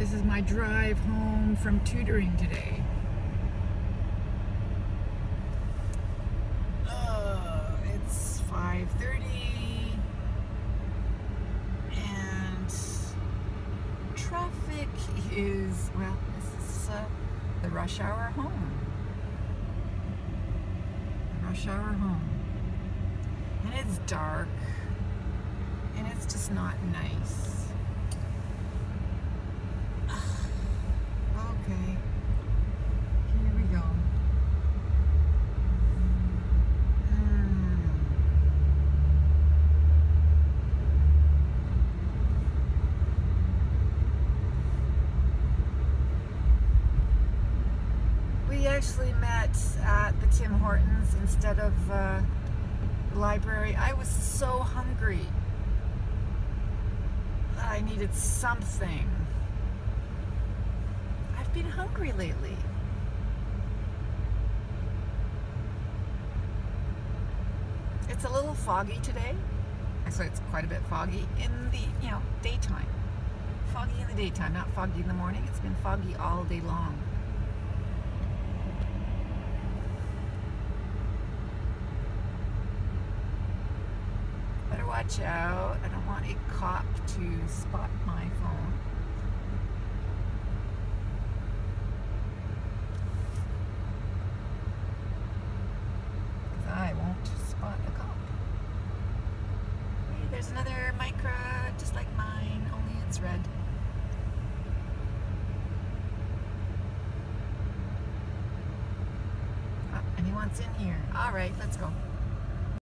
This is my drive home from tutoring today. It's 5:30 and traffic is, well, this is the rush hour home. Rush hour home. And it's dark and it's just not nice. Okay, here we go. We actually met at the Tim Hortons instead of the library. I was so hungry that I needed something. I've been hungry lately. It's a little foggy today. Actually, it's quite a bit foggy in the, daytime. Foggy in the daytime, not foggy in the morning. It's been foggy all day long. Better watch out. I don't want a cop to spot my phone. I won't spot a cop. Hey, there's another Micra just like mine, only it's red. Oh, and he wants in here. All right, let's go.